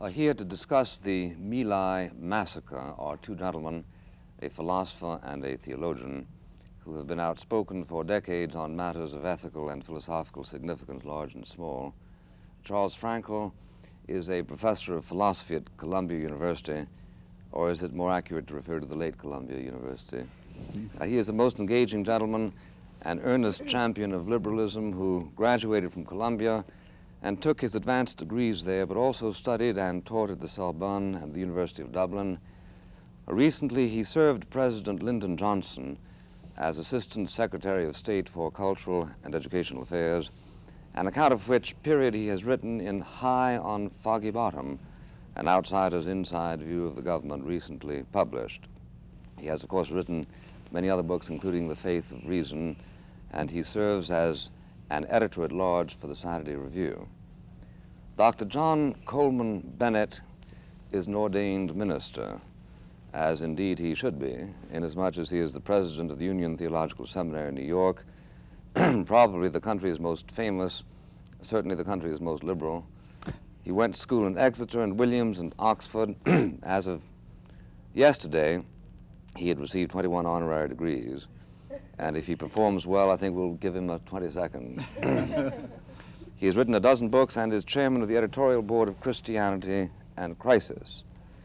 Here to discuss the Mylai massacre are two gentlemen, a philosopher and a theologian, who have been outspoken for decades on matters of ethical and philosophical significance, large and small. Charles Frankel is a professor of philosophy at Columbia University, or is it more accurate to refer to the late Columbia University? He is a most engaging gentleman, an earnest champion of liberalism who graduated from Columbia and took his advanced degrees there, but also studied and taught at the Sorbonne and the University of Dublin. Recently, he served President Lyndon Johnson as Assistant Secretary of State for Cultural and Educational Affairs, an account of which period he has written in High on Foggy Bottom, an outsider's inside view of the government recently published. He has, of course, written many other books, including The Faith of Reason, and he serves as an editor-at-large for the Saturday Review. Dr. John Coleman Bennett is an ordained minister, as indeed he should be, inasmuch as he is the president of the Union Theological Seminary in New York, probably the country's most famous, certainly the country's most liberal. He went to school in Exeter and Williams and Oxford. As of yesterday, he had received 21 honorary degrees, and if he performs well, I think we'll give him a 22nd. He has written a dozen books and is chairman of the editorial board of Christianity and Crisis.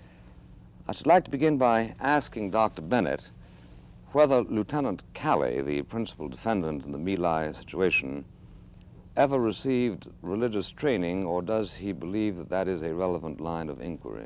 I should like to begin by asking Dr. Bennett whether Lieutenant Calley, the principal defendant in the Mylai situation, ever received religious training, or does he believe that that is a relevant line of inquiry?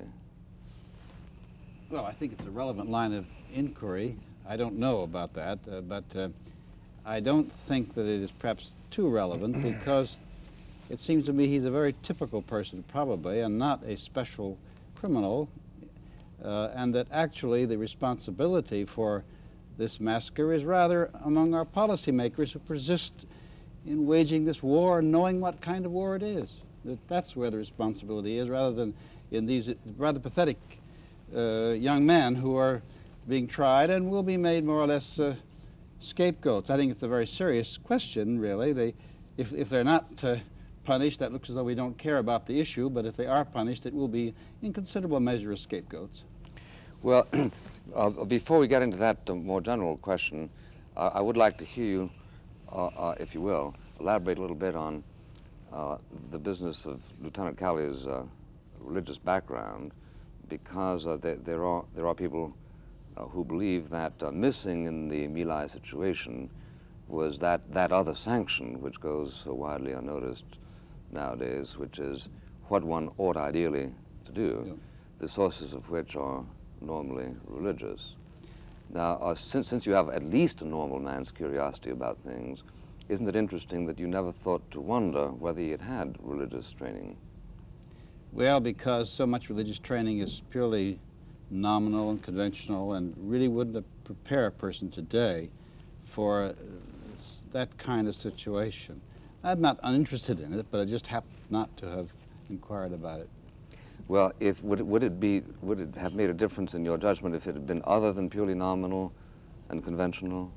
Well, I think it's a relevant line of inquiry. I don't know about that, but I don't think that it is perhaps too relevant because it seems to me he's a very typical person, probably, and not a special criminal, and that actually the responsibility for this massacre is rather among our policymakers who persist in waging this war, knowing what kind of war it is. That's where the responsibility is, rather than in these rather pathetic young men who are being tried and will be made more or less scapegoats. I think it's a very serious question, really. If they're not punished, that looks as though we don't care about the issue, but if they are punished, it will be in considerable measure as scapegoats. Well, before we get into that more general question, I would like to hear you, if you will, elaborate a little bit on the business of Lieutenant Calley's religious background, because there are people who believe that missing in the Mylai situation was that other sanction which goes so widely unnoticed nowadays, which is what one ought ideally to do, yeah, the sources of which are normally religious. Now, since you have at least a normal man's curiosity about things, isn't it interesting that you never thought to wonder whether he had had religious training? Well, because so much religious training is purely nominal and conventional and really wouldn't prepare a person today for that kind of situation. I'm not uninterested in it, but I just happen not to have inquired about it. Well, would it have made a difference in your judgment if it had been other than purely nominal and conventional?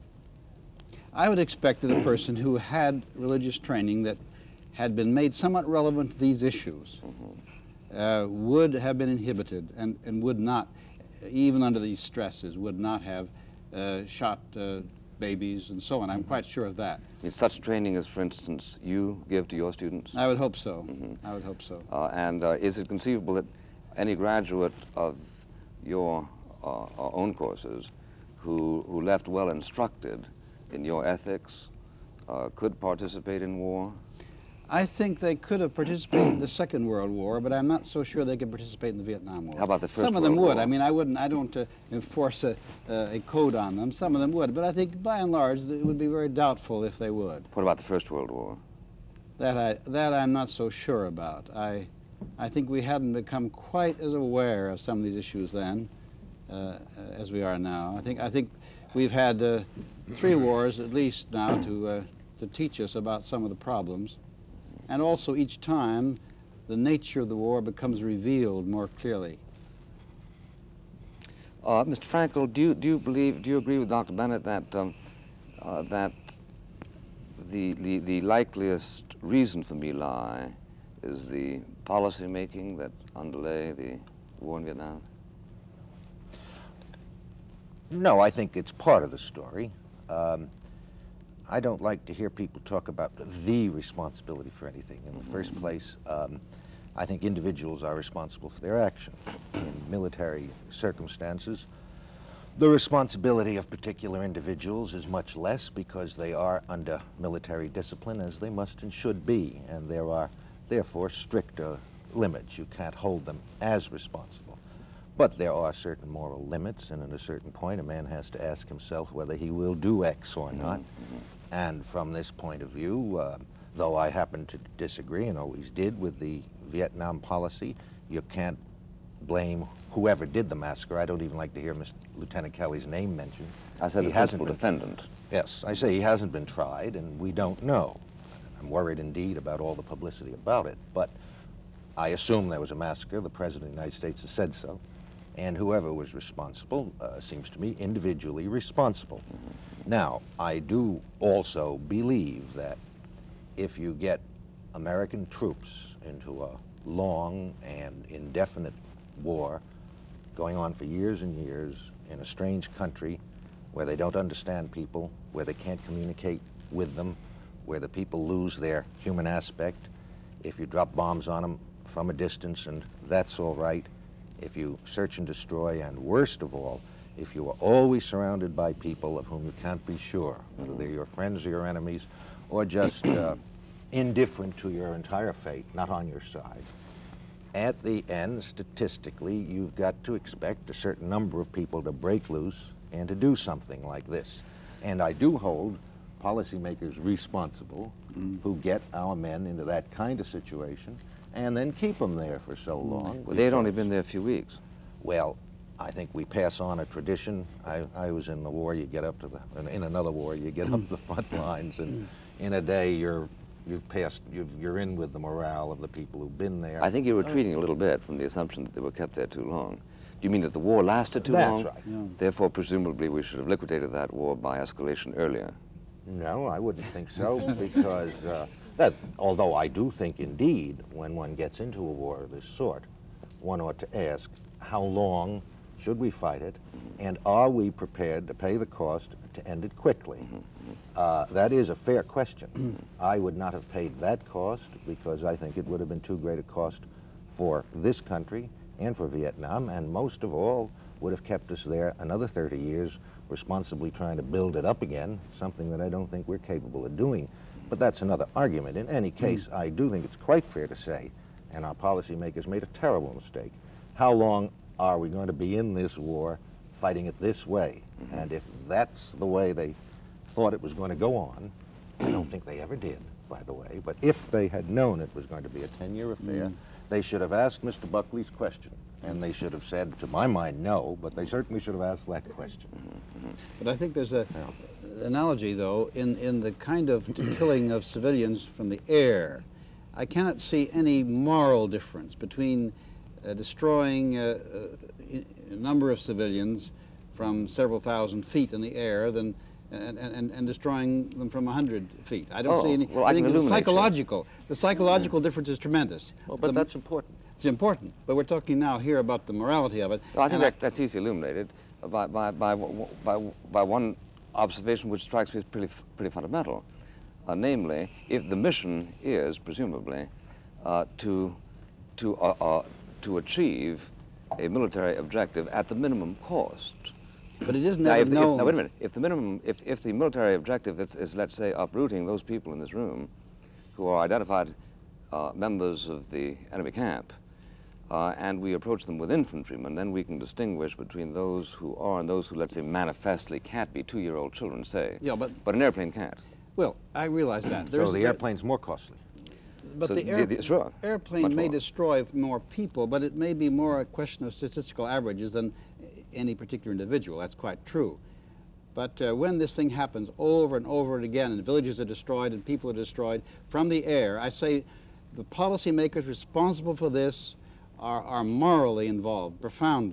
I would expect that a person who had religious training that had been made somewhat relevant to these issues would have been inhibited and would not, even under these stresses, would not have shot babies and so on. I'm quite sure of that. Is such training as, for instance, you give to your students? I would hope so. I would hope so. And is it conceivable that any graduate of your own courses who left well instructed in your ethics could participate in war? I think they could have participated in the Second World War, but I'm not so sure they could participate in the Vietnam War. How about the First World War? Some of them would. I mean, I don't enforce a code on them. Some of them would, but I think by and large it would be very doubtful if they would. What about the First World War? That I'm not so sure about. I think we hadn't become quite as aware of some of these issues then as we are now. I think we've had 3 wars at least now to teach us about some of the problems. And also each time the nature of the war becomes revealed more clearly. Mr. Frankel, do you agree with Dr. Bennett that that the likeliest reason for Mylai is the policy making that underlay the war in Vietnam? No, I think it's part of the story. I don't like to hear people talk about the responsibility for anything. In the first place, I think individuals are responsible for their action. In military circumstances, the responsibility of particular individuals is much less because they are under military discipline, as they must and should be, and there are therefore stricter limits. You can't hold them as responsible. But there are certain moral limits, and at a certain point a man has to ask himself whether he will do X or not. And from this point of view, though I happen to disagree and always did with the Vietnam policy, you can't blame whoever did the massacre. I don't even like to hear Lieutenant Kelly's name mentioned. I said the principal defendant. Yes, I say he hasn't been tried, and we don't know. I'm worried indeed about all the publicity about it, but I assume there was a massacre. The President of the United States has said so, and whoever was responsible seems to me individually responsible. Now, I do also believe that if you get American troops into a long and indefinite war going on for years and years in a strange country where they don't understand people, where they can't communicate with them, where the people lose their human aspect, if you drop bombs on them from a distance, and that's all right, if you search and destroy, and worst of all, if you are always surrounded by people of whom you can't be sure, whether they're your friends or your enemies, or just indifferent to your entire fate, not on your side, at the end, statistically, you've got to expect a certain number of people to break loose and to do something like this. And I do hold policymakers responsible who get our men into that kind of situation and then keep them there for so long. Well, they'd only been there a few weeks. Well, I think we pass on a tradition. I was in the war, you get up to the, in another war, you get up to the front lines, and in a day you're in with the morale of the people who've been there. I think you're retreating a little bit from the assumption that they were kept there too long. Do you mean that the war lasted too long? That's right. Yeah. Therefore, presumably, we should have liquidated that war by escalation earlier. No, I wouldn't think so, because that, although I do think indeed, when one gets into a war of this sort, one ought to ask, how long should we fight it, and are we prepared to pay the cost to end it quickly? That is a fair question. I would not have paid that cost because I think it would have been too great a cost for this country and for Vietnam, and most of all would have kept us there another 30 years responsibly trying to build it up again, something that I don't think we're capable of doing. But that's another argument. In any case, I do think it's quite fair to say, and our policymakers made a terrible mistake, how long are we going to be in this war fighting it this way? And if that's the way they thought it was going to go on, I don't think they ever did, by the way, but if they had known it was going to be a 10-year affair, they should have asked Mr. Buckley's question, and they should have said, to my mind, no, but they certainly should have asked that question. But I think there's an analogy, though, in the kind of killing of civilians from the air. I cannot see any moral difference between destroying a number of civilians from several thousand feet in the air than and destroying them from 100 feet. I don't see any. Well, I think the psychological difference is tremendous. Well, but that's important. It's important, but we're talking now here about the morality of it. Well, I think that's easily illuminated by one observation which strikes me as pretty fundamental. Namely, if the mission is presumably to achieve a military objective at the minimum cost. But it isn't Now, ever known. now, wait a minute. If the military objective is, let's say, uprooting those people in this room who are identified members of the enemy camp, and we approach them with infantrymen, then we can distinguish between those who are and those who, let's say, manifestly can't be 2-year-old children, say. Yeah, but an airplane can't. Well, I realize that. So the airplane's more costly. But So the airplane much may more. destroy more people, but it may be more a question of statistical averages than any particular individual. That's quite true. But when this thing happens over and over again, and villages are destroyed and people are destroyed from the air, I say the policymakers responsible for this are morally involved, profoundly.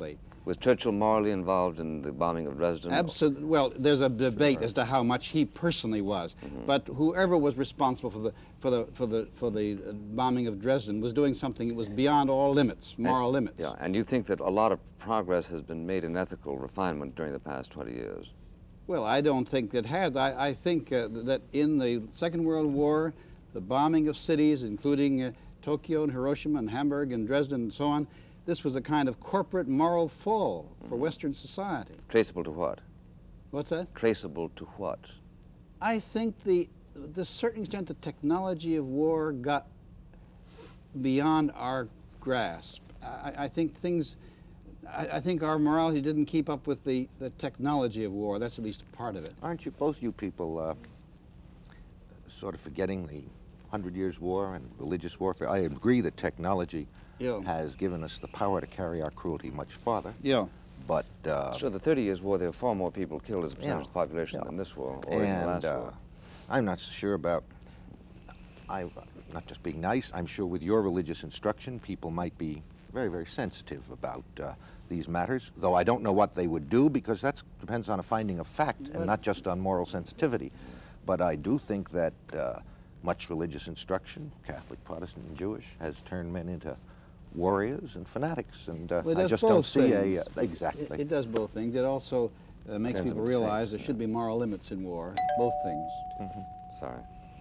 Was Churchill morally involved in the bombing of Dresden? Absolutely. Well, there's a debate as to how much he personally was, but whoever was responsible for the bombing of Dresden was doing something that was beyond all limits, moral limits. Yeah, and you think that a lot of progress has been made in ethical refinement during the past 20 years? Well, I don't think it has. I think that in the Second World War, the bombing of cities, including Tokyo and Hiroshima and Hamburg and Dresden and so on, this was a kind of corporate moral fall for Western society. Traceable to what? What's that? Traceable to what? I think to a certain extent the technology of war got beyond our grasp. I think I think our morality didn't keep up with the technology of war. That's at least a part of it. Aren't you, both you people, sort of forgetting the 100 Years' War and religious warfare? I agree that technology has given us the power to carry our cruelty much farther. Yeah. But So the 30 Years' War, there were far more people killed as a percentage of the population than this war, or in the last war. I'm not so sure about, I'm not just being nice, I'm sure with your religious instruction, people might be very, very sensitive about these matters, though I don't know what they would do, because that depends on a finding of fact and not just on moral sensitivity. But I do think that much religious instruction, Catholic, Protestant, and Jewish, has turned men into warriors and fanatics, and I just don't see exactly. It does both things. It also makes people realize there should be moral limits in war. Both things. Sorry.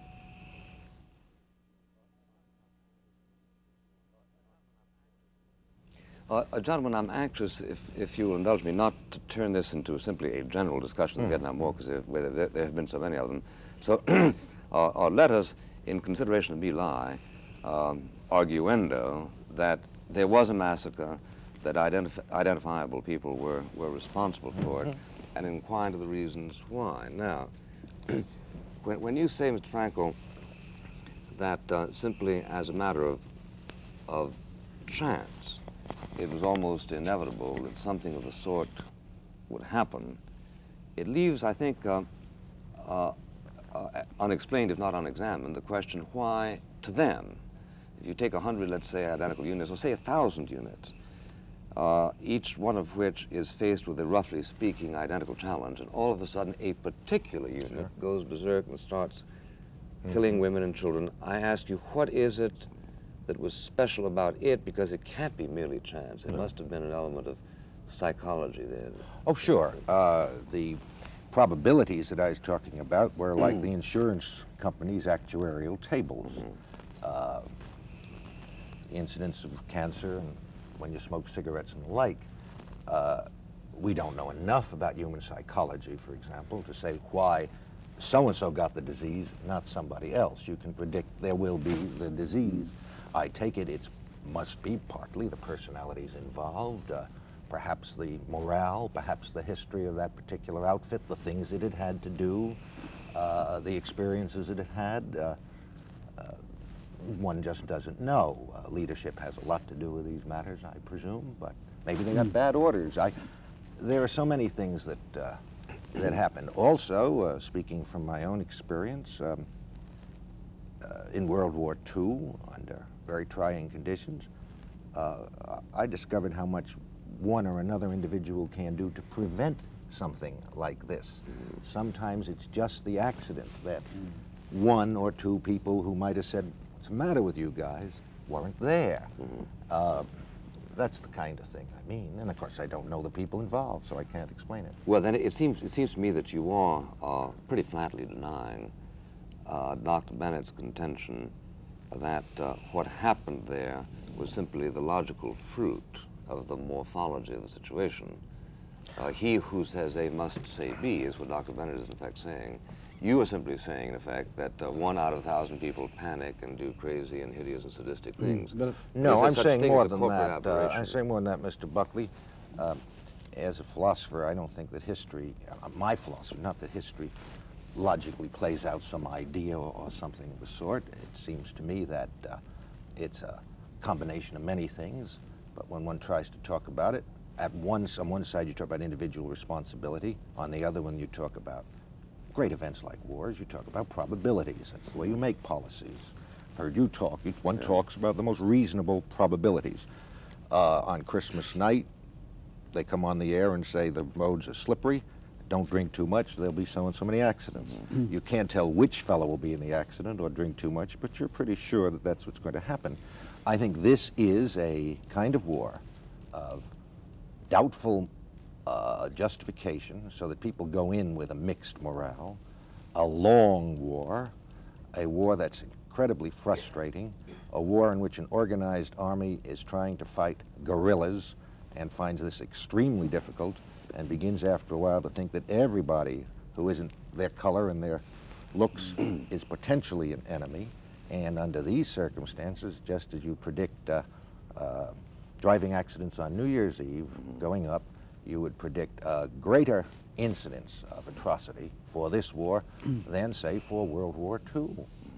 Gentlemen, I'm anxious, if you will indulge me, not to turn this into simply a general discussion of the Vietnam War, because there have been so many of them. So our letters, in consideration of Mylai, arguendo that there was a massacre, that identifiable people were responsible for it, and inquire into the reasons why. Now, when you say, Mr. Frankel, that simply as a matter of chance, it was almost inevitable that something of the sort would happen, it leaves, I think, unexplained, if not unexamined, the question why, to them, if you take 100, let's say, identical units, or say 1,000 units, each one of which is faced with a, roughly speaking, identical challenge, and all of a sudden a particular unit goes berserk and starts killing women and children, I ask you, what is it that was special about it? Because it can't be merely chance. There must have been an element of psychology there. Oh, sure. The probabilities that I was talking about were like the insurance company's actuarial tables. Incidence of cancer and when you smoke cigarettes and the like. We don't know enough about human psychology, for example, to say why so-and-so got the disease, not somebody else. You can predict there will be the disease. I take it must be partly the personalities involved, perhaps the morale, perhaps the history of that particular outfit, the things it had to do, the experiences it had. One just doesn't know. Leadership has a lot to do with these matters, I presume, but maybe they got bad orders. There are so many things that happened. Also, speaking from my own experience, in World War II, under very trying conditions, I discovered how much one or another individual can do to prevent something like this. Sometimes it's just the accident that one or two people who might have said, "What's the matter with you guys?" weren't there. That's the kind of thing I mean. And of course, I don't know the people involved, so I can't explain it. Well, then it seems to me that you are pretty flatly denying Dr. Bennett's contention that what happened there was simply the logical fruit of the morphology of the situation. He who says A must say B is what Dr. Bennett is in fact saying. You are simply saying, in effect, that 1 out of 1,000 people panic and do crazy and hideous and sadistic things. No, I'm saying more than that. I'm saying more than that, Mr. Buckley. As a philosopher, I don't think that history, my philosophy, not that history logically plays out some idea or something of the sort. It seems to me that it's a combination of many things, but when one tries to talk about it, on one side you talk about individual responsibility, on the other one you talk about great events like wars, you talk about probabilities. That's the way you make policies. Heard you talk, each one talks about the most reasonable probabilities. On Christmas night, they come on the air and say the roads are slippery, don't drink too much, there'll be so and so many accidents. You can't tell which fellow will be in the accident or drink too much, but you're pretty sure that that's what's going to happen. I think this is a kind of war of doubtful justification, so that people go in with a mixed morale, a long war, a war that's incredibly frustrating, a war in which an organized army is trying to fight guerrillas and finds this extremely difficult and begins after a while to think that everybody who isn't their color and their looks is potentially an enemy. And under these circumstances, just as you predict driving accidents on New Year's Eve going up, you would predict a greater incidence of atrocity for this war than, say, for World War II.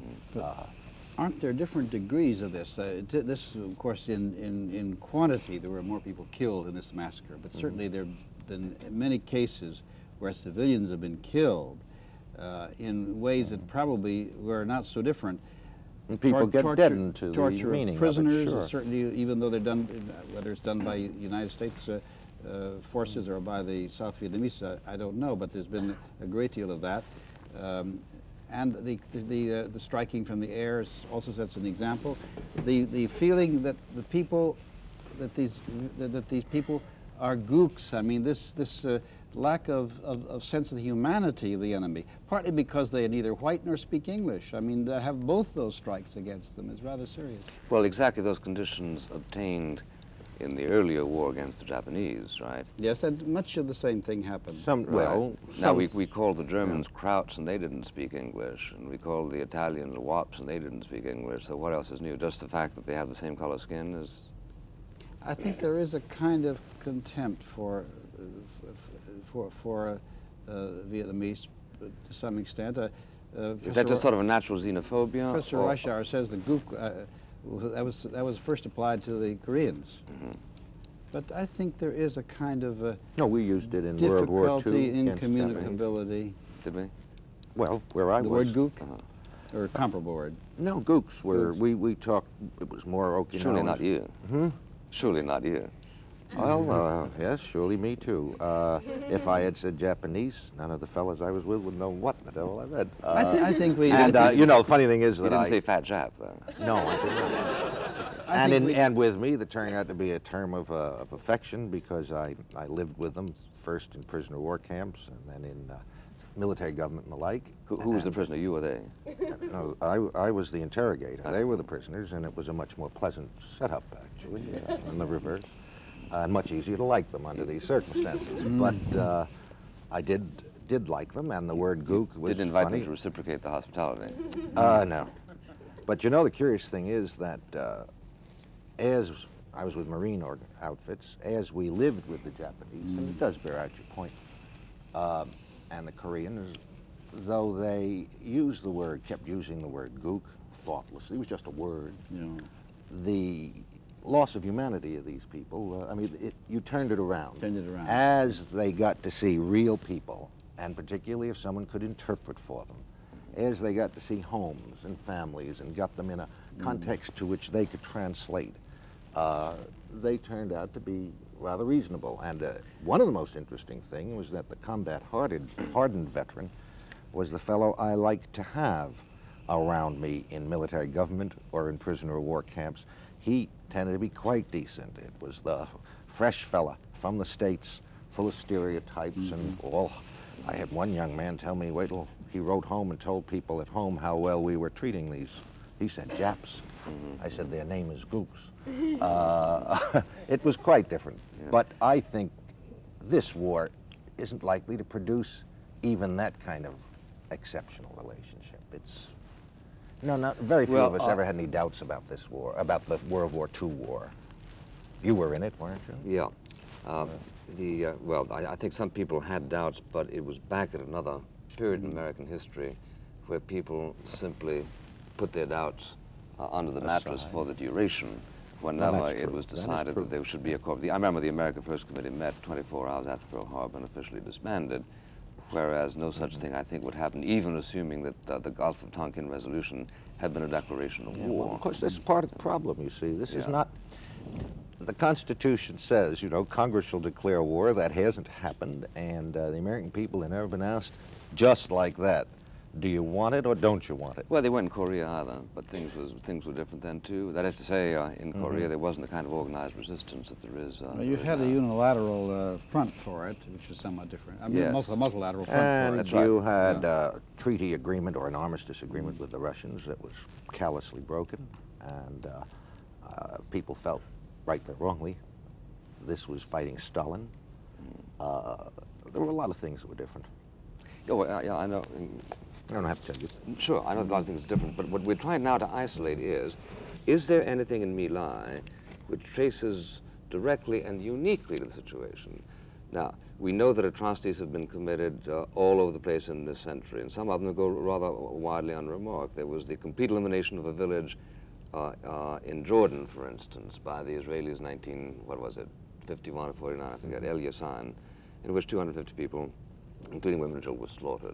Aren't there different degrees of this? This, of course, in quantity, there were more people killed in this massacre, but certainly there have been many cases where civilians have been killed in ways that probably were not so different. And people get deadened to the torture meaning of prisoners, of it, sure. Certainly, even though they're done, whether it's done by United States forces or by the South Vietnamese, I don't know, but there's been a great deal of that. And the striking from the air also sets an example. The feeling that the people, that these people are gooks. I mean, this lack of sense of the humanity of the enemy, partly because they are neither white nor speak English. I mean, to have both those strikes against them is rather serious. Well, exactly those conditions obtained in the earlier war against the Japanese, right? Yes, and much of the same thing happened. Now, we called the Germans krauts, and they didn't speak English, and we called the Italians wops, and they didn't speak English. So what else is new? Just the fact that they have the same color skin is... I think there is a kind of contempt for Vietnamese to some extent. Is that just sort of a natural xenophobia? Professor Reischauer says the gook, that was first applied to the Koreans. But I think there is a kind of no, we used it in World War II. Difficulty in communicability. Did we? Well, where I was. The word gook? Or a comparable word? No, gooks were, we talked, it was more Okinawan. Surely not you. Surely not you. Well, yes, surely me too. If I had said Japanese, none of the fellas I was with would know what the devil I read. I think we... And, you know, the funny thing is that you didn't say fat Jap, though. No, I did not. And with me, that turned out to be a term of affection, because I lived with them first in prisoner of war camps and then in military government and the like. Who was the prisoner, you or they? No, I was the interrogator. They were the prisoners, and it was a much more pleasant setup, actually, than the reverse. And much easier to like them under these circumstances. But I did like them, and the word gook was Didn't invite funny. them to reciprocate the hospitality. No. But you know, the curious thing is that as I was with Marine outfits, as we lived with the Japanese, and it does bear out your point, and the Koreans, though they used the word, kept using the word gook thoughtlessly, it was just a word. The loss of humanity of these people, I mean, you turned it around. As they got to see real people, and particularly if someone could interpret for them, as they got to see homes and families and got them in a context to which they could translate, they turned out to be rather reasonable. And one of the most interesting things was that the combat-hardened veteran was the fellow I liked to have around me in military government or in prisoner of war camps. He tended to be quite decent. It was the fresh fella from the States, full of stereotypes and all. I had one young man tell me, wait till he wrote home and told people at home how well we were treating these, he said, Japs. I said, their name is Gooks. It was quite different. But I think this war isn't likely to produce even that kind of exceptional relationship. It's, very few of us ever had any doubts about this war, about the World War II war. You were in it, weren't you? Yeah. Well, I think some people had doubts, but it was back at another period in American history where people simply put their doubts under the mattress for the duration whenever it was decided that there should be a corps. I remember the America First Committee met 24 hours after Pearl Harbor and officially disbanded, whereas no such thing, I think, would happen, even assuming that the Gulf of Tonkin resolution had been a declaration of war. Well, of course, that's part of the problem, you see. This is not... the Constitution says, you know, Congress shall declare war. That hasn't happened, and the American people have never been asked just like that. Do you want it or don't you want it? Well, they weren't in Korea either, but things were different then too. That is to say, in Korea there wasn't the kind of organized resistance that there is. Well, you had a unilateral front for it, which is somewhat different. I mean, Yes. a multilateral front And for it. That's right. you had a treaty agreement or an armistice agreement with the Russians that was callously broken, and people felt, rightly or wrongly, this was fighting Stalin. There were a lot of things that were different. Oh, well, yeah, I know. I don't have to tell you. Sure, I know a lot of things are different, but what we're trying now to isolate is there anything in Mylai which traces directly and uniquely to the situation? Now, we know that atrocities have been committed all over the place in this century, and some of them go rather widely unremarked. There was the complete elimination of a village in Jordan, for instance, by the Israelis in 51 or 49, I forget, El Yassan, in which 250 people, including women and children, were slaughtered.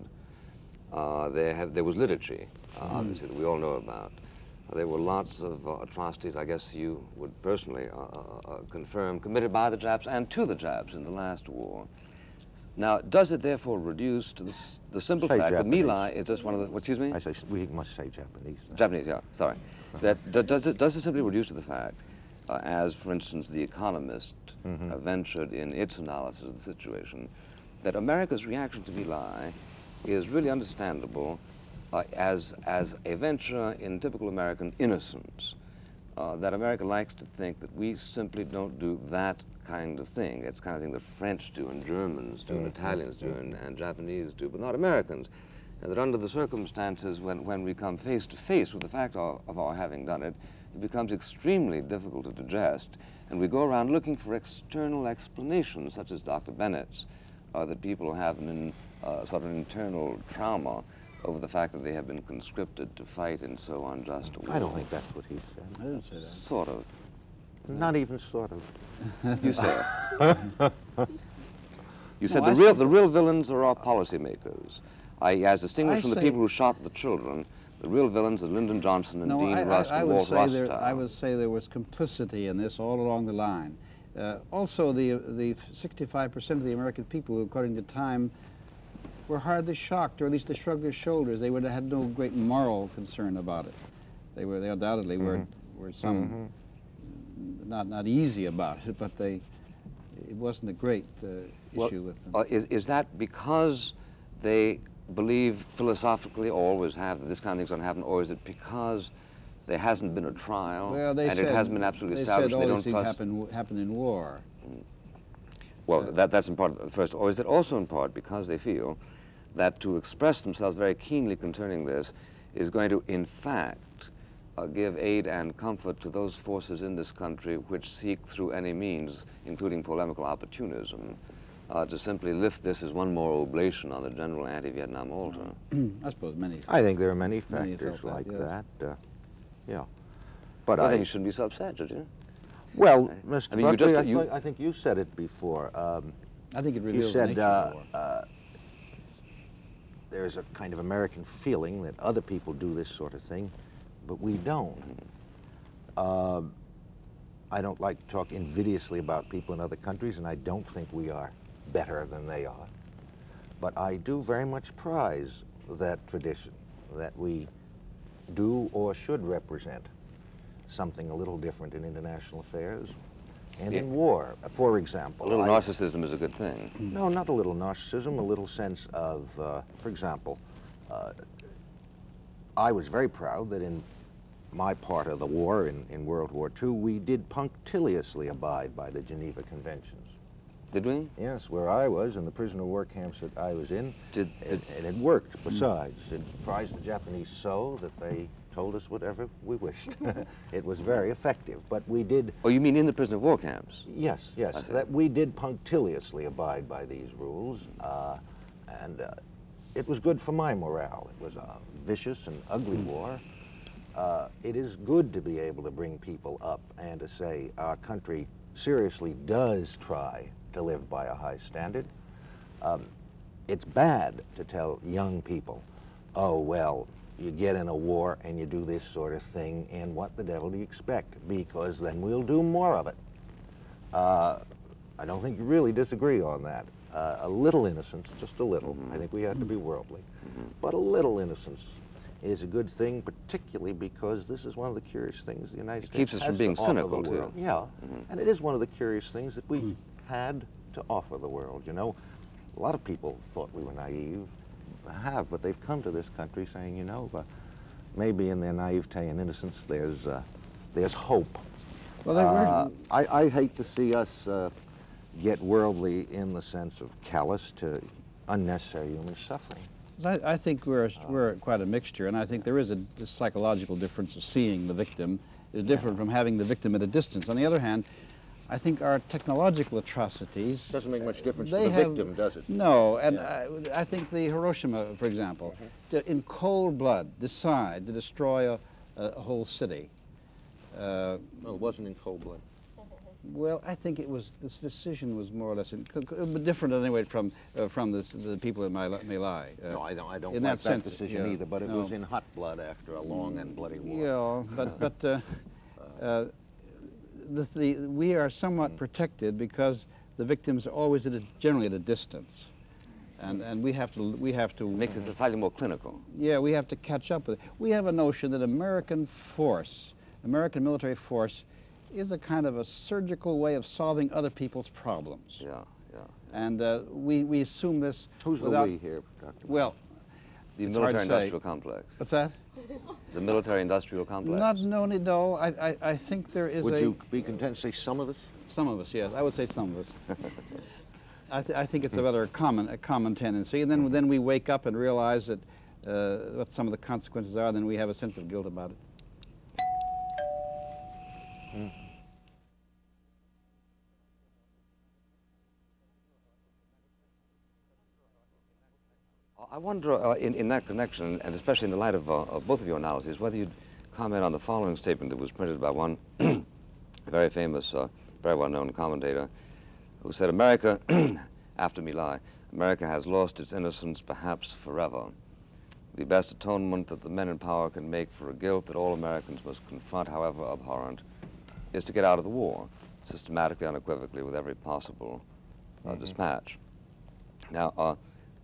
There was liturgy, obviously, that we all know about. There were lots of atrocities, I guess you would personally confirm, committed by the Japs and to the Japs in the last war. Now, does it therefore reduce to the simple Say fact that Japanese. Mylai is just one of the, excuse me? I say, we must say Japanese. Japanese, yeah, sorry. Does it simply reduce to the fact, as, for instance, The Economist ventured in its analysis of the situation, that America's reaction to Mylai is really understandable as a venture in typical American innocence, that America likes to think that we simply don't do that kind of thing. It's the kind of thing that French do and Germans do and Italians do and Japanese do, but not Americans. And that under the circumstances, when we come face to face with the fact of our having done it, it becomes extremely difficult to digest, and we go around looking for external explanations, such as Dr. Bennett's, that people have sort of an internal trauma over the fact that they have been conscripted to fight in so unjust a war. I don't think that's what he said. I didn't say that. Sort of. Not even sort of. You said. You said No, the real villains are our policymakers. As distinguished from the people who shot the children, the real villains are Lyndon Johnson and Dean Rusk and Walt Rostow. I would say there was complicity in this all along the line. Also, the 65% of the American people, according to Time, were hardly shocked, or at least they shrugged their shoulders. They would have had no great moral concern about it. They undoubtedly were some not easy about it, but it wasn't a great issue with them. Is that because they believe philosophically, or always have, that this kind of thing's going to happen, or is it because there hasn't been a trial Well, and it hasn't been absolutely established? They said all they these don't things trust. happen in war. Well, that's in part the first, or is it also in part because they feel that to express themselves very keenly concerning this is going to, in fact, give aid and comfort to those forces in this country which seek through any means, including polemical opportunism, to simply lift this as one more oblation on the general anti-Vietnam altar? I suppose many. I think there are many Many factors felt like that, that. Yeah. But I think you shouldn't be so upset, should you? well, Mr. I mean, you Buckley, just- I think you said it before. I think it You reveals the said nature of the war. there's a kind of American feeling that other people do this sort of thing, but we don't. I don't like to talk invidiously about people in other countries, and I don't think we are better than they are. But I do very much prize that tradition, that we do or should represent something a little different in international affairs and in war. For example, A little narcissism is a good thing. no, not a little narcissism, a little sense of, for example, I was very proud that in my part of the war, in World War II, we did punctiliously abide by the Geneva Conventions. Did we? Yes, where I was, in the prisoner of war camps that I was in, Did and it worked, besides. It surprised the Japanese so that they told us whatever we wished. It was very effective, but we did... Oh, you mean in the prisoner of war camps? Yes, yes, I see. that we did punctiliously abide by these rules, and it was good for my morale. It was a vicious and ugly war. It is good to be able to bring people up and to say our country seriously does try to live by a high standard. It's bad to tell young people, oh, well, you get in a war and you do this sort of thing, and what the devil do you expect? Because then we'll do more of it. I don't think you really disagree on that. A little innocence, just a little. I think we have to be worldly. But a little innocence is a good thing, particularly because this is one of the curious things the United States keeps us from being cynical, too. Yeah, and it is one of the curious things that we had to offer the world. You know, a lot of people thought we were naive, but they've come to this country saying, you know, maybe in their naivete and innocence there's hope. Well, I hate to see us get worldly in the sense of callous to unnecessary human suffering. I think we're quite a mixture, and I think there is a psychological difference of seeing the victim is different from having the victim at a distance. On the other hand, I think our technological atrocities... Doesn't make much difference to the victim, does it? No, and I think the Hiroshima, for example, in cold blood decide to destroy a whole city. Well, it wasn't in cold blood. Well, I think this decision was more or less different anyway from the people in Mylai. No, I don't in like that decision either, but it was in hot blood after a long and bloody Yeah, war. but we are somewhat protected because the victims are always generally at a distance, and we have to Makes the society more clinical. Yeah, we have to catch up with it. We have a notion that American military force, is a kind of a surgical way of solving other people's problems. Yeah, yeah. And we assume this. Who's the we here, Dr.? Well, the military-industrial complex. What's that? The military-industrial complex. No. I think there is Would you be content to say some of us? Some of us, yes. I would say some of us. I think it's a rather common tendency, and then we wake up and realize that what some of the consequences are, then we have a sense of guilt about it. I wonder, in that connection, and especially in the light of both of your analyses, whether you'd comment on the following statement that was printed by one very famous, very well-known commentator, who said, America, after Mylai, America has lost its innocence perhaps forever. The best atonement that the men in power can make for a guilt that all Americans must confront, however abhorrent, is to get out of the war, systematically, unequivocally, with every possible dispatch. Now,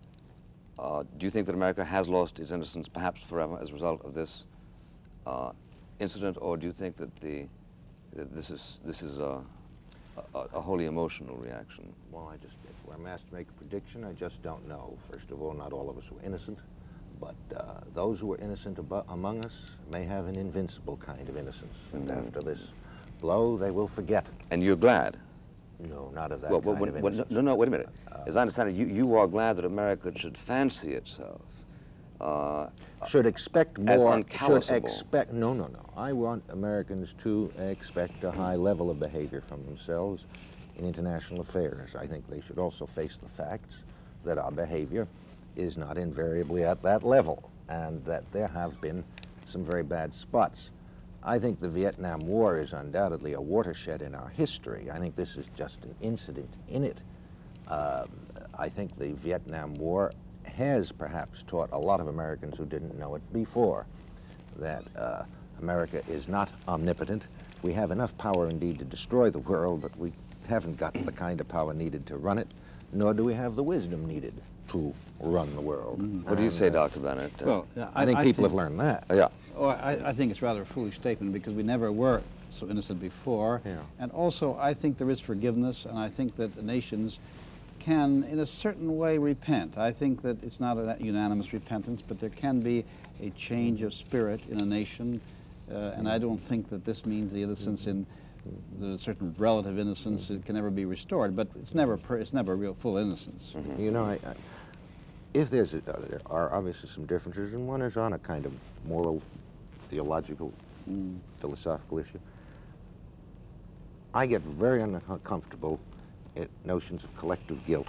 do you think that America has lost its innocence perhaps forever as a result of this incident, or do you think that this is a wholly emotional reaction? Well, if I'm asked to make a prediction, I just don't know. First of all, not all of us were innocent, but those who were innocent among us may have an invincible kind of innocence, and after this blow, they will forget. And you're glad? No, not of that kind of innocence. No, wait a minute. As I understand it, you are glad that America should fancy itself. Should expect more. As uncallousable. No. I want Americans to expect a high level of behavior from themselves in international affairs. I think they should also face the facts that our behavior is not invariably at that level, and that there have been some very bad spots. I think the Vietnam War is undoubtedly a watershed in our history. I think this is just an incident in it. I think the Vietnam War has perhaps taught a lot of Americans who didn't know it before that America is not omnipotent. We have enough power indeed to destroy the world, but we haven't got the kind of power needed to run it, nor do we have the wisdom needed to run the world. What do you say, Dr. Bennett? Well, I think people have learned that. Yeah. Oh, I think it's rather a foolish statement because we never were so innocent before. Yeah. And also, I think there is forgiveness, and I think that the nations can, in a certain way, repent. I think that it's not a unanimous repentance, but there can be a change of spirit in a nation, and I don't think that this means the innocence in the certain relative innocence it can never be restored, but it's never real full innocence. You know, if there are obviously some differences, and one is on a kind of moral, theological, philosophical issue. I get very uncomfortable at notions of collective guilt.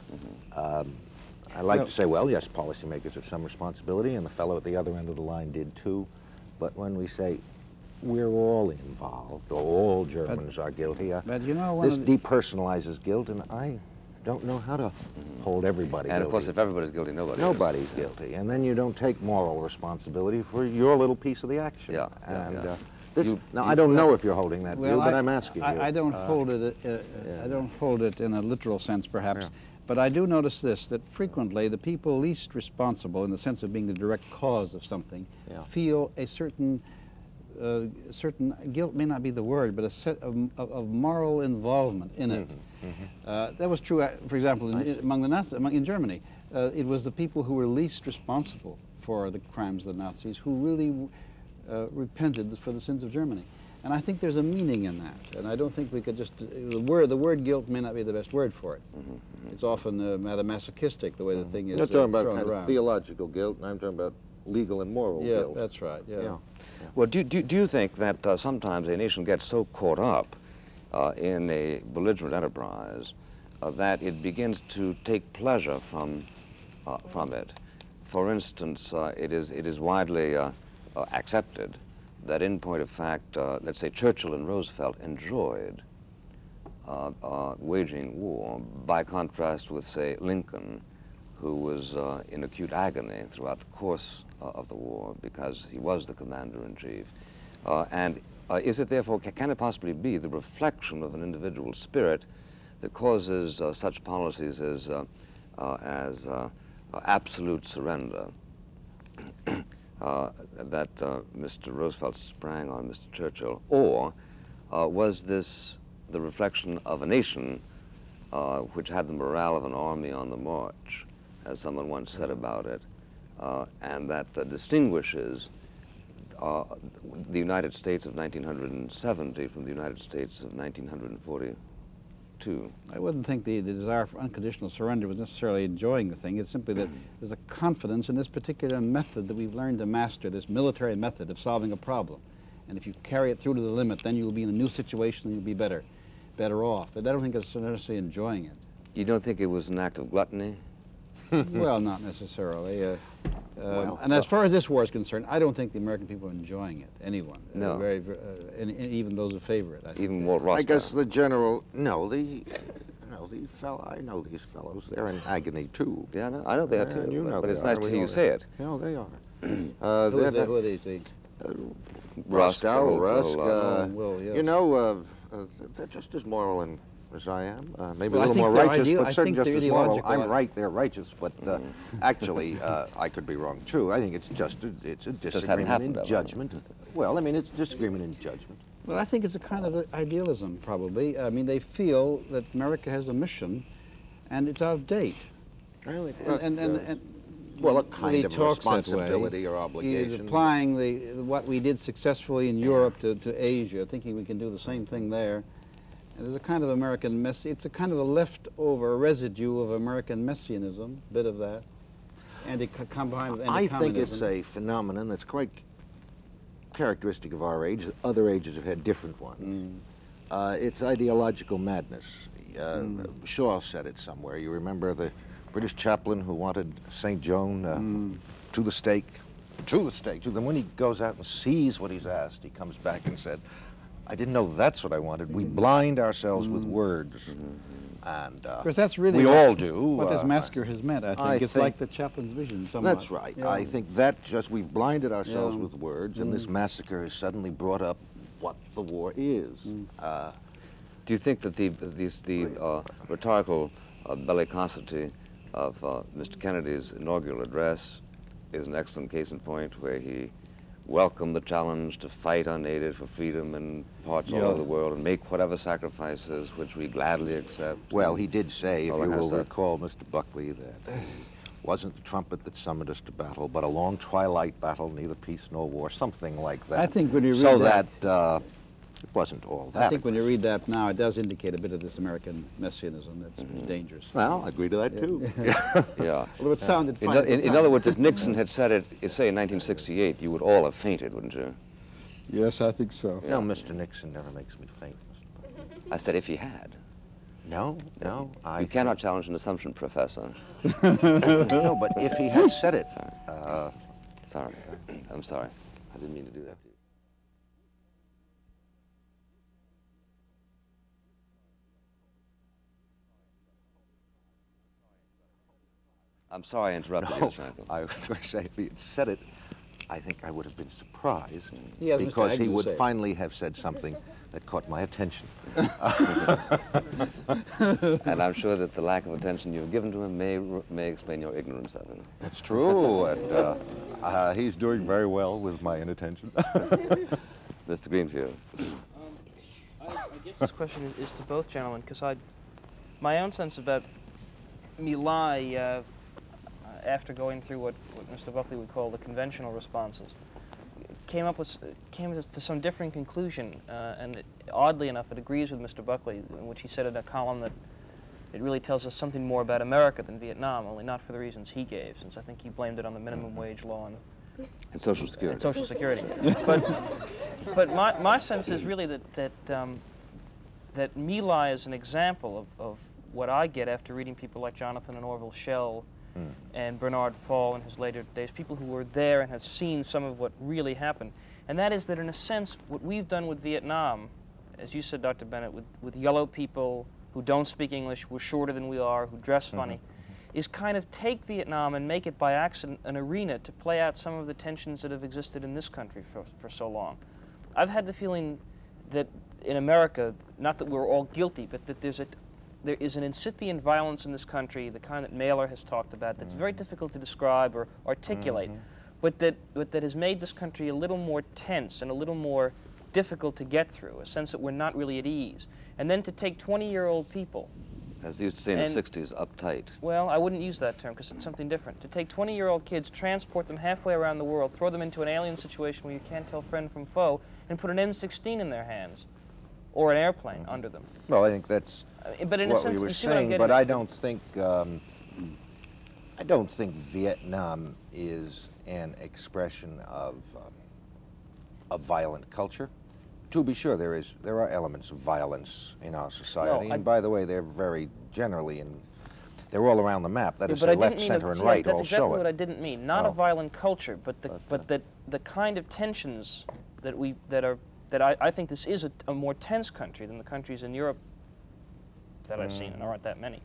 I like to say, well, yes, policymakers have some responsibility, and the fellow at the other end of the line did too. But when we say we're all involved, or all Germans are guilty, but you know, this depersonalizes guilt, and I don't know how to hold everybody guilty. And of course, if everybody's guilty, nobody's guilty. And then you don't take moral responsibility for your little piece of the action. Yeah, and Now, I don't know if you're holding that view, but I'm asking you. I don't hold it. I don't hold it in a literal sense, perhaps. Yeah. But I do notice this: that frequently the people least responsible, in the sense of being the direct cause of something, feel a certain guilt may not be the word, but a set of moral involvement in it. That was true, for example, among the Nazis, in Germany. It was the people who were least responsible for the crimes of the Nazis who really repented for the sins of Germany. And I think there's a meaning in that. And I don't think we could just, the word guilt may not be the best word for it. It's often rather masochistic, the way the thing is You're talking about thrown kind around. of theological guilt, and I'm talking about legal and moral guilt. Yeah, that's right, yeah. Well, do you think that sometimes a nation gets so caught up in a belligerent enterprise that it begins to take pleasure from it? For instance, it is widely accepted that, in point of fact, let's say Churchill and Roosevelt enjoyed waging war, by contrast with, say, Lincoln, who was in acute agony throughout the course of the war because he was the commander-in-chief. And is it therefore, can it possibly be the reflection of an individual spirit that causes such policies as absolute surrender that Mr. Roosevelt sprang on Mr. Churchill? Or was this the reflection of a nation which had the morale of an army on the march, as someone once said about it, and that distinguishes the United States of 1970 from the United States of 1942? I wouldn't think the desire for unconditional surrender was necessarily enjoying the thing. It's simply that there's a confidence in this particular method that we've learned to master, this military method of solving a problem. And if you carry it through to the limit, then you'll be in a new situation and you'll be better off. But I don't think it's necessarily enjoying it. You don't think it was an act of gluttony? Well, not necessarily. And as far as this war is concerned, I don't think the American people are enjoying it. Anyone? No. And even those who favor it. I think. Even Walt Ross? I guess the general, I know these fellows, they're in agony too. Yeah, I know they are too, you know but they it's are. nice to hear you say it. No, they are. Who are these? Rusk, Will, yes. You know, they're just as moral as I am. Maybe Well, a little more righteous, but certainly just as moral. ideological. I'm right, they're righteous, but actually, I could be wrong too. I think it's a disagreement in judgment. Well, I mean, it's a disagreement in judgment. Well, I think it's a kind of idealism, probably. I mean, they feel that America has a mission, and it's out of date. Really? Well, a kind of responsibility or obligation. He's applying what we did successfully in Europe to Asia, thinking we can do the same thing there. And there's a kind of American it's a kind of a leftover residue of American messianism, a bit of that, combined with I think anti-communism. it's a phenomenon that's quite characteristic of our age. Other ages have had different ones. It's ideological madness. Shaw said it somewhere. You remember the British chaplain who wanted St. Joan to the stake? Then when he goes out and sees what he's asked, he comes back and said, I didn't know that's what I wanted. We blind ourselves with words. And of course, that's really we all do. What this massacre has meant, I think. It's like the chaplain's vision somewhat. That's right. Yeah. I think that we've blinded ourselves with words, and this massacre has suddenly brought up what the war is. Do you think that the rhetorical bellicosity of Mr. Kennedy's inaugural address is an excellent case in point, where he welcomed the challenge to fight unaided for freedom in parts all over the world and make whatever sacrifices which we gladly accept? Well, he did say, if all you that will stuff. recall, Mr. Buckley, that it wasn't the trumpet that summoned us to battle, but a long twilight battle, neither peace nor war, something like that. I think when you read so that it wasn't all that. I think when you read that now, it does indicate a bit of this American messianism that's dangerous. Well, I agree to that too. Yeah. Although it sounded fine at the In time. other words, if Nixon had said it, say in 1968, you would all have fainted, wouldn't you? Yes, I think so. No, Mr. Nixon never makes me faint, Mr. Buckley. I said if he had. No. You cannot challenge an assumption, Professor. No, but if he had said it. Sorry. I'm sorry. I didn't mean to do that to you. I'm sorry I interrupted you, Frankel. I was going to say, if he had said it, I think I would have been surprised Yes, Mr. because he Agnew would said. finally have said something that caught my attention. And I'm sure that the lack of attention you've given to him may explain your ignorance of him. That's true, and he's doing very well with my inattention. Mr. Greenfield. I guess this question is to both gentlemen, because my own sense about Mylai, after going through what Mr. Buckley would call the conventional responses, came to some different conclusion, and oddly enough, it agrees with Mr. Buckley, in which he said in a column that it really tells us something more about America than Vietnam, only not for the reasons he gave, since I think he blamed it on the minimum wage law And Social Security. and Social Security. but my sense is really that Mylai is an example of what I get after reading people like Jonathan and Orville Schell and Bernard Fall in his later days, people who were there and have seen some of what really happened. And that is that, in a sense, what we've done with Vietnam, as you said, Dr. Bennett, with yellow people who don't speak English, who are shorter than we are, who dress funny, is kind of take Vietnam and make it by accident an arena to play out some of the tensions that have existed in this country for so long. I've had the feeling that in America, not that we're all guilty, but that there is an incipient violence in this country, the kind that Mailer has talked about, that's very difficult to describe or articulate, but that has made this country a little more tense and a little more difficult to get through, a sense that we're not really at ease. And then to take 20-year-old people, As they used to say in the 60s, uptight. well, I wouldn't use that term because it's something different. To take 20-year-old kids, transport them halfway around the world, throw them into an alien situation where you can't tell friend from foe, and put an M16 in their hands, or an airplane under them. Well, I think that's But in a what sense, we were you see what I'm saying, getting but at? I don't think Vietnam is an expression of a violent culture. To be sure, there are elements of violence in our society, and by the way, they're very generally they're all around the map. That is, but I left, didn't mean center, a- and see, right that's all exactly show what it. I didn't mean. Not a violent culture, but the kind of tensions that I think this is a more tense country than the countries in Europe that I've seen, and there aren't that many.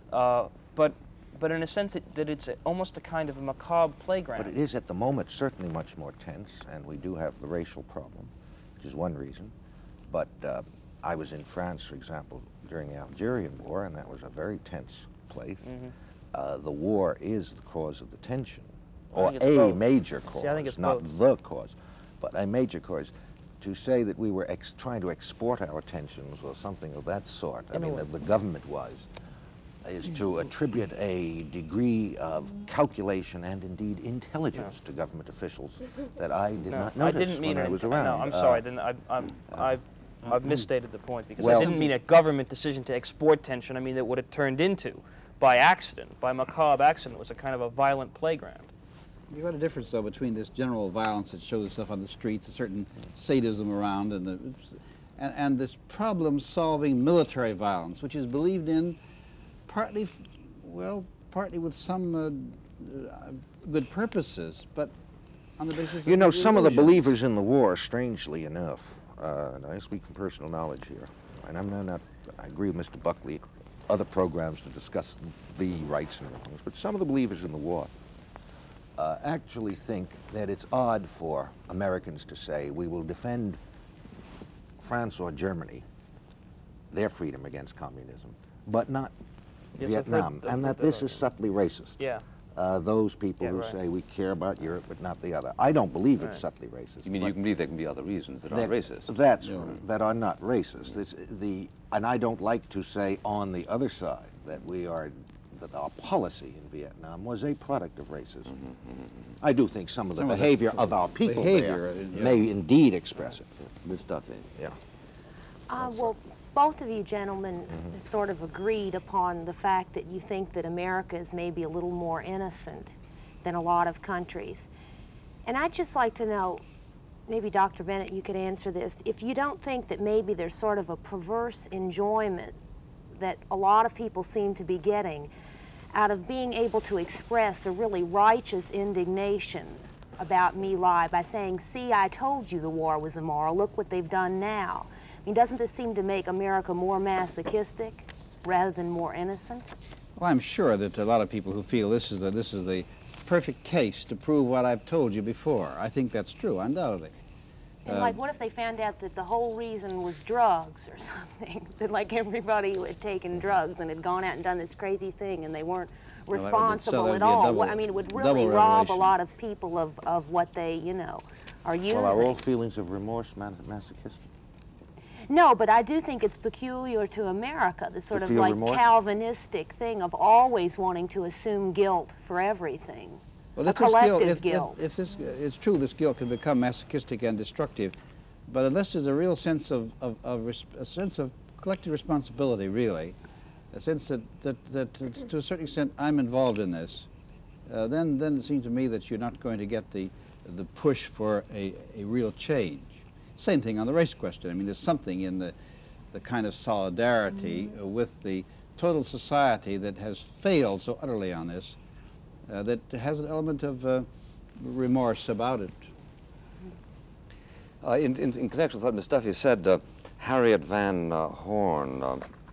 But in a sense that it's almost a kind of a macabre playground. But it is at the moment certainly much more tense, and we do have the racial problem, which is one reason. But I was in France, for example, during the Algerian War, and that was a very tense place. The war is the cause of the tension, or think it's a both. major cause, See, I think it's not both. the cause, but a major cause. To say that we were trying to export our tensions or something of that sort, I mean, the government is to attribute a degree of calculation and indeed intelligence to government officials that I did not notice I didn't mean when I was around. No, I'm sorry. Then I've misstated the point because Well, I didn't mean a government decision to export tension. I mean that what it turned into, by accident, by macabre accident, was a kind of a violent playground. You've got a difference, though, between this general violence that shows itself on the streets, a certain sadism around, and this problem-solving military violence, which is believed in partly with some good purposes, but on the basis of You know, some of the illusion. believers in the war, strangely enough, and I speak from personal knowledge here, and I agree with Mr. Buckley, other programs to discuss the rights and wrongs, but some of the believers in the war actually think that it's odd for Americans to say we will defend France or Germany, their freedom against communism, but not Yes, Vietnam, I've and heard that this is subtly racist. Yeah. Those people Yeah, who right. say we care about Europe but not the other. I don't believe it's subtly racist. You mean you can believe there can be other reasons that are racist? That are not racist. And I don't like to say on the other side that that our policy in Vietnam was a product of racism. I do think some of the behavior of our people there may indeed express it. Ms. Duffy. Yeah. Well, both of you gentlemen have sort of agreed upon the fact that you think that America is maybe a little more innocent than a lot of countries. And I'd just like to know, maybe Dr. Bennett, you could answer this, if you don't think that maybe there's sort of a perverse enjoyment that a lot of people seem to be getting out of being able to express a really righteous indignation about Mylai by saying, see, I told you the war was immoral, look what they've done now. I mean, doesn't this seem to make America more masochistic rather than more innocent? Well, I'm sure that a lot of people who feel this is the perfect case to prove what I've told you before. I think that's true, undoubtedly. And like, what if they found out that the whole reason was drugs or something? That like everybody had taken drugs and had gone out and done this crazy thing and they weren't responsible at all. I mean, it would really rob a lot of people of what they, you know, are using. Well, are all feelings of remorse masochistic? No, but I do think it's peculiar to America, the sort of like remorse? Calvinistic thing of always wanting to assume guilt for everything. Well, a collective guilt. If this, it's true, this guilt can become masochistic and destructive, but unless there's a real sense of collective responsibility, really, a sense that to a certain extent I'm involved in this, then it seems to me that you're not going to get the push for a real change. Same thing on the race question. I mean, there's something in the kind of solidarity with the total society that has failed so utterly on this, that has an element of remorse about it. In connection with what Ms. Duffy said, Harriet Van Horn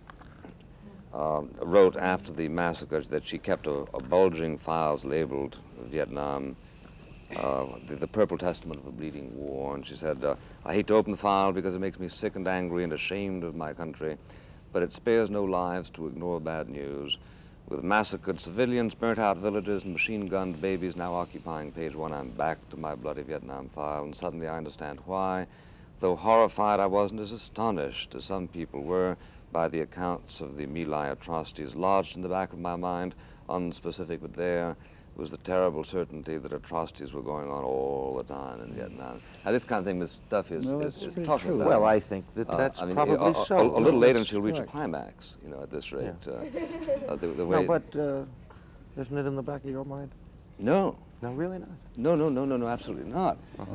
wrote after the massacre that she kept a bulging files labeled Vietnam, the Purple Testament of a Bleeding War, and she said, I hate to open the file because it makes me sick and angry and ashamed of my country, but it spares no lives to ignore bad news. With massacred civilians, burnt-out villages, and machine-gunned babies now occupying page 1, I'm back to my bloody Vietnam file, and suddenly I understand why. Though horrified, I wasn't as astonished as some people were by the accounts of the Mylai atrocities lodged in the back of my mind, unspecific, but there was the terrible certainty that atrocities were going on all the time in Vietnam. Now, this kind of thing Ms. Duffy is talking about. Well, I think that's probably so. A little later, she'll reach a climax, you know, at this rate. Yeah. The way no, but isn't it in the back of your mind? No. No, really not? No, absolutely not.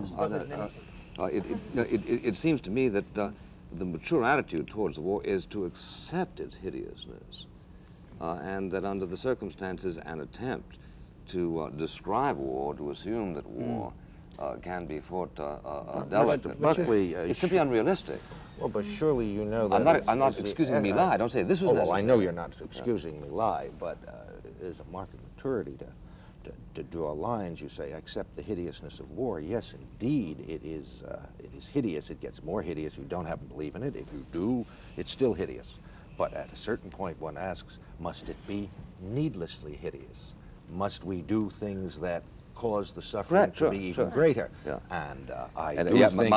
It seems to me that the mature attitude towards the war is to accept its hideousness, and that under the circumstances, an attempt to describe war, to assume that war can be fought delicately. Buckley, it's simply unrealistic. Well, but surely you know that... I'm not excusing Mylai. I don't say this was well, I know you're not excusing Mylai, but it is a mark of maturity to draw lines. You say, accept the hideousness of war. Yes, indeed, it is hideous. It gets more hideous if you don't happen to believe in it. If you do, it's still hideous. But at a certain point, one asks, must it be needlessly hideous? Must we do things that cause the suffering to be even greater? Yeah. And I do think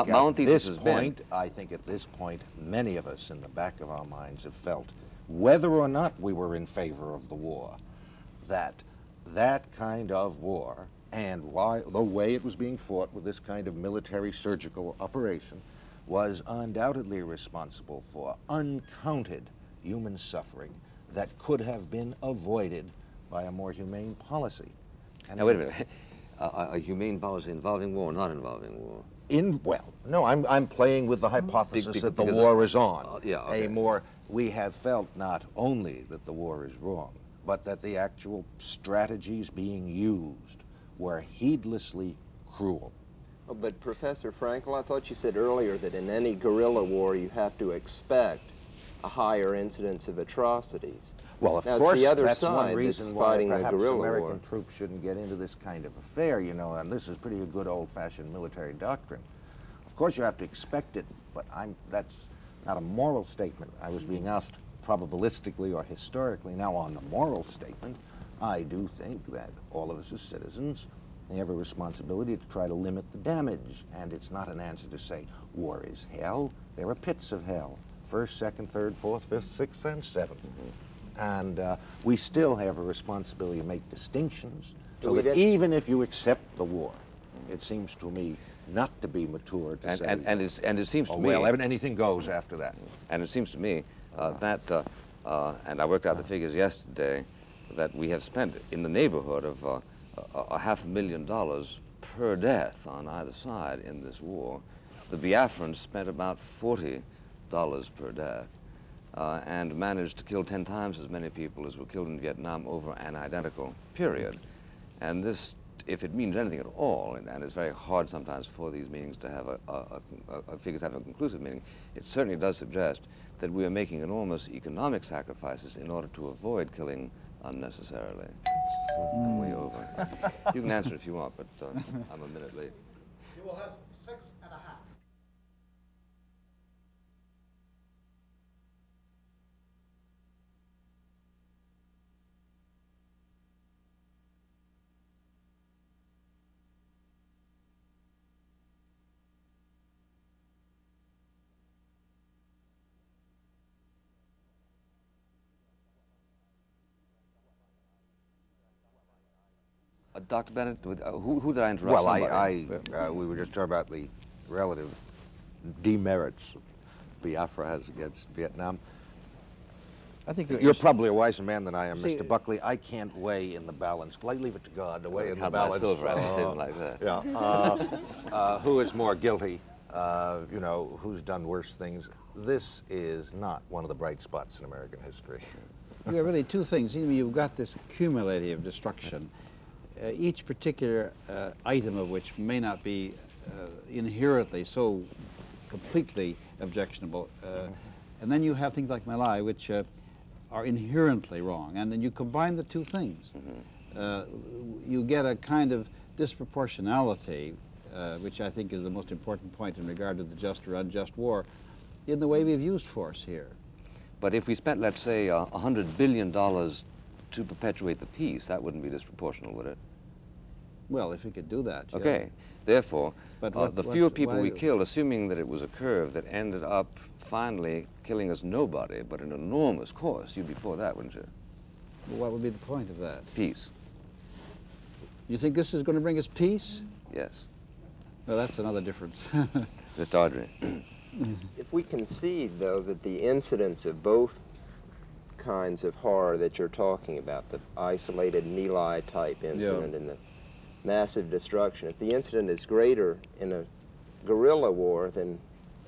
I think at this point, many of us in the back of our minds have felt, whether or not we were in favor of the war, that that kind of war and the way it was being fought with this kind of military surgical operation was undoubtedly responsible for uncounted human suffering that could have been avoided by a more humane policy. And now, wait a minute. A humane policy involving war, not involving war? Well, no, I'm playing with the hypothesis that the war is on. We have felt not only that the war is wrong, but that the actual strategies being used were heedlessly cruel. Oh, but Professor Frankel, I thought you said earlier that in any guerrilla war you have to expect a higher incidence of atrocities. Well, of now, course, it's the other that's side one reason that's why fighting perhaps the guerrilla American war. troops shouldn't get into this kind of affair, you know, and this is pretty good old-fashioned military doctrine. Of course, you have to expect it, but that's not a moral statement. I was being asked probabilistically or historically. Now, on the moral statement, I do think that all of us as citizens, they have a responsibility to try to limit the damage, and it's not an answer to say, war is hell. There are pits of hell, 1st, 2nd, 3rd, 4th, 5th, 6th, and 7th. And we still have a responsibility to make distinctions, so that even if you accept the war, it seems to me not to be mature to say, and it seems to me, well, anything goes after that. And it seems to me that, and I worked out the figures yesterday, that we have spent in the neighborhood of $500,000 per death on either side in this war. The Biafrans spent about $40 per death. And managed to kill 10 times as many people as were killed in Vietnam over an identical period. And this, if it means anything at all, and it's very hard sometimes for these meetings to have figures have a conclusive meaning, it certainly does suggest that we are making enormous economic sacrifices in order to avoid killing unnecessarily. Way over. You can answer if you want, but I'm a minute late. You will have 6.5. Dr. Bennett, who did I interrupt? Well, Somebody. we were just talking about the relative demerits Biafra has against Vietnam. I think You're probably a wiser man than I am, See, Mr. Buckley. I can't weigh in the balance. Leave it to God to weigh in the Have my balance. silver, something like that. Yeah. Who is more guilty? You know, who's done worse things? This is not one of the bright spots in American history. You have really two things. You've got this cumulative destruction, each particular item of which may not be inherently so completely objectionable. And then you have things like Mylai, which are inherently wrong. And then you combine the two things. You get a kind of disproportionality, which I think is the most important point in regard to the just or unjust war, in the way we've used force here. But if we spent, let's say, $100 billion to perpetuate the peace, that wouldn't be disproportional, would it? Well, if we could do that. Yeah. Okay. Therefore, But the fewer people we killed, assuming that it was a curve that ended up finally killing us nobody, but an enormous cost, you'd be for that, wouldn't you? Well, what would be the point of that? Peace. You think this is going to bring us peace? Yes. Well, that's another difference. Mr. Audrey. If we concede, though, that the incidents of both kinds of horror that you're talking about, the isolated Mylai type incident and the massive destruction, if the incident is greater in a guerrilla war, then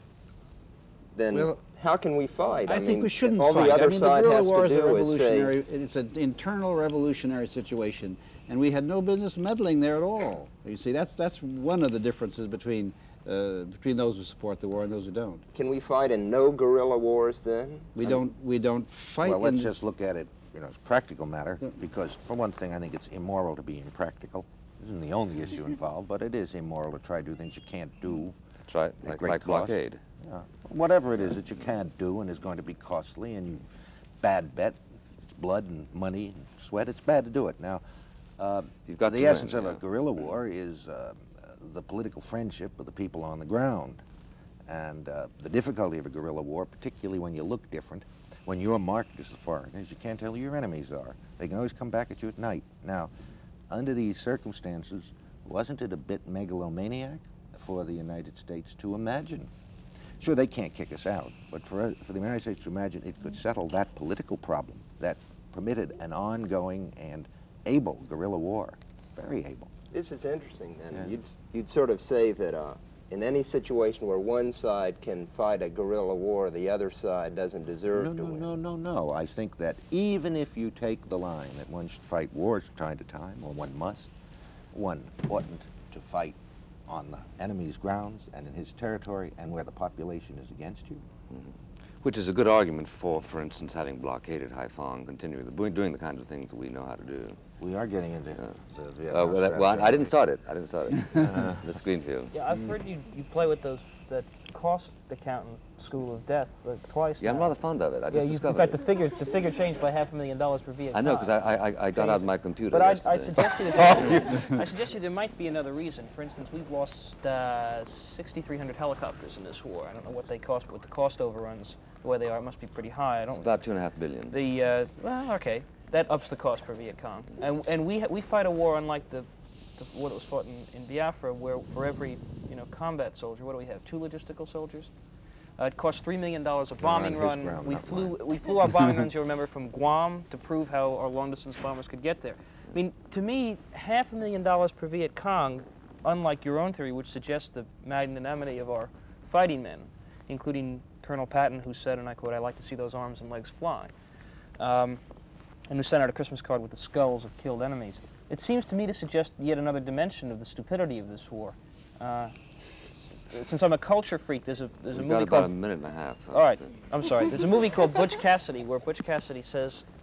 Well, how can we fight? I think mean, we shouldn't all fight. the other I mean, side the guerrilla has war to is a do is say, revolutionary, it's an internal revolutionary situation, and we had no business meddling there at all. You see, that's one of the differences between those who support the war and those who don't. can we fight in no guerrilla wars then? We don't fight. Well, let's in, just look at it, you know, as a practical matter, because for one thing, I think it's immoral to be impractical. This isn't the only issue involved, but it is immoral to try to do things you can't do. That's right, at like great cost. blockade. Yeah. Whatever it is that you can't do and is going to be costly and you bad bet, it's blood and money and sweat, it's bad to do it. Now, You've got the to essence win, of a guerrilla war is the political friendship of the people on the ground. And the difficulty of a guerrilla war, particularly when you look different, when you're marked as the foreigners, you can't tell who your enemies are. They can always come back at you at night. Now, under these circumstances, wasn't it a bit megalomaniac for the United States to imagine? Sure, they can't kick us out, but for the United States to imagine it could settle that political problem that permitted an ongoing and able guerrilla war, very able. This is interesting then. Yeah. You'd sort of say that in any situation where one side can fight a guerrilla war, the other side doesn't deserve to win. No. I think that even if you take the line that one should fight wars from time to time, or one must, one oughtn't to fight on the enemy's grounds and in his territory and where the population is against you. Mm-hmm. Which is a good argument for instance, having blockaded Haiphong, continuing doing the kinds of things that we know how to do. We are getting into the Vietnam well, I didn't start it. That's Greenfield. Yeah, I've heard you play with that cost accountant school of death twice. Yeah, I'm rather fond of it. I just discovered in fact, the figure changed by $500,000 per Viet Cong. I know, because I got out my computer But I yesterday. suggest you there might be another reason. For instance, we've lost 6,300 helicopters in this war. I don't know what they cost, but with the cost overruns the way they are, it must be pretty high. It's about $2.5 billion. Well, okay, that ups the cost per Viet Cong. And we fight a war unlike what was fought in Biafra, where for every combat soldier, what do we have? 2 logistical soldiers. It cost $3 million a bombing run. We flew our bombing runs, you remember, from Guam to prove how our long-distance bombers could get there. I mean, to me, $500,000 per Viet Cong, unlike your own theory, which suggests the magnanimity of our fighting men, including Colonel Patton, who said, and I quote, "I like to see those arms and legs fly," and who sent out a Christmas card with the skulls of killed enemies. It seems to me to suggest yet another dimension of the stupidity of this war. Since I'm a culture freak, there's a movie got about called... a minute and a half. All right, I'm sorry. There's a movie called Butch Cassidy, where Butch Cassidy says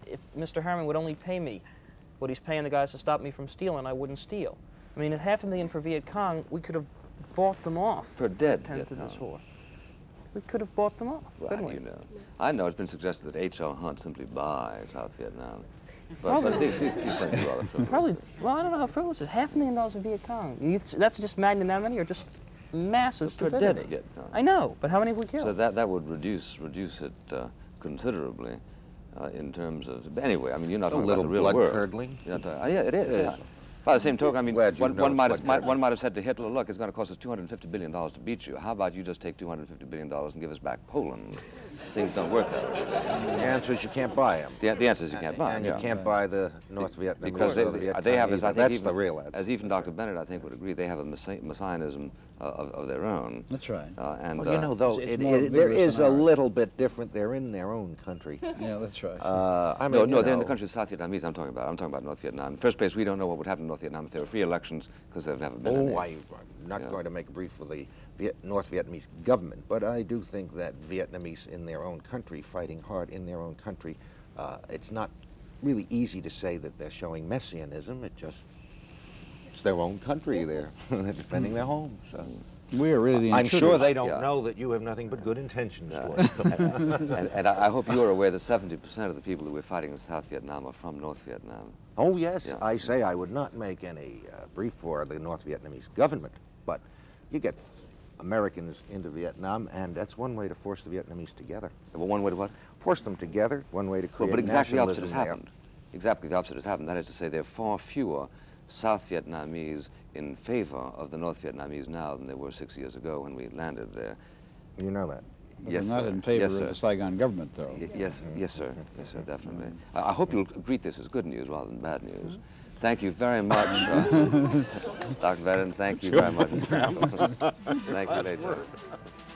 if Mr. Harmon would only pay me what he's paying the guys to stop me from stealing, I wouldn't steal. I mean, at $500,000 per Viet Cong, we could have bought them off. Per dead Tenth of Viet this Cong. war. We could have bought them off, Well, couldn't we? you know. I know it's been suggested that H.L. Hunt simply buy South Vietnam. But these tend to be rather frivolous. Probably, well, I don't know how frivolous it is. $500,000 of Viet Cong. That's just magnanimity or just massive Per stupidity? dead Viet Cong. I know, but how many have we killed? So that would reduce it considerably in terms of. But anyway, I mean, you're not A talking little about the real blood world. curdling. You're not talking, yeah, it is. Yeah. By the same token, I mean, Glad you've one might noticed have blood curdling. said to Hitler, "Look, it's going to cost us $250 billion to beat you. How about you just take $250 billion and give us back Poland?" Things don't work that way. The answer is you can't buy them. The answer is you can't buy And them. you can't buy the North Vietnamese Because or the Viet they have, Cong as I either. think, That's the real answer. as even Dr. Bennett, I think, would agree, they have a messianism of their own. That's right. And Well, you know, though, it's more there vigorous is than a ours. little bit different. They're in their own country. Yeah, that's right. I mean, no, you they're in the know, country of South Vietnamese I'm talking about. I'm talking about North Vietnam. In the first place, we don't know what would happen in North Vietnam if there were free elections, because there have never been any. Oh, I'm not Yeah. going to make a brief for the North Vietnamese government, but I do think that Vietnamese in their own country, fighting hard in their own country, it's not really easy to say that they're showing messianism. It's their own country there. They're defending their home. So. We are really the I'm intruders. sure they don't Yeah. know that you have nothing but good intentions towards them. And I hope you're aware that 70% of the people who we're fighting in South Vietnam are from North Vietnam. Oh, yes. Yeah. I say I would not make any brief for the North Vietnamese government, but you get Americans into Vietnam, and that's one way to force the Vietnamese together. Well, one way to what? Force them together, one way to Well, create but exactly the opposite has nationalism there. happened. Exactly the opposite has happened. That is to say, there are far fewer South Vietnamese in favor of the North Vietnamese now than there were 6 years ago when we landed there. You know that. But Yes, they're not sir. in favor Yes, of sir. the Saigon government, though. Yes, sir. Yes, sir, definitely. I hope you'll greet this as good news rather than bad news. Thank you very much, Dr. Bennett. Thank you very much. Thank you, ladies.